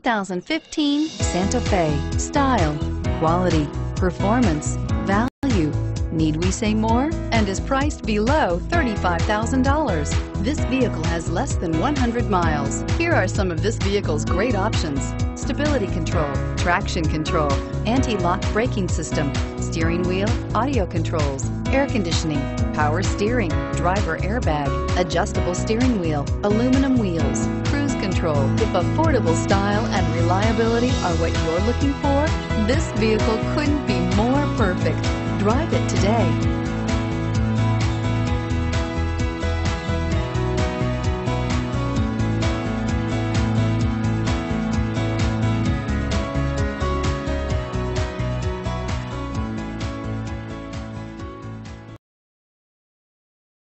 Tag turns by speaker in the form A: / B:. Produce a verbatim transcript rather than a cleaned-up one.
A: thousand fifteen Santa Fe. Style, quality, performance, value. Need we say more? And is priced below thirty-five thousand dollars. This vehicle has less than one hundred miles. Here are some of this vehicle's great options: stability control, traction control, anti-lock braking system, steering wheel audio controls, air conditioning, power steering, driver airbag, adjustable steering wheel, aluminum wheels, cruise control. If affordable style and reliability are what you're looking for, this vehicle couldn't be more perfect. Drive it today.